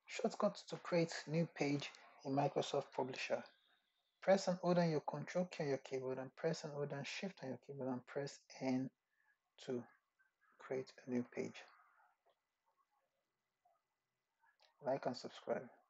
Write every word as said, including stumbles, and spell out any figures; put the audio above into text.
Shortcut to create new page in Microsoft Publisher. Press and hold on your control key on your keyboard and press and hold on shift on your keyboard and press N to create a new page. Like and subscribe.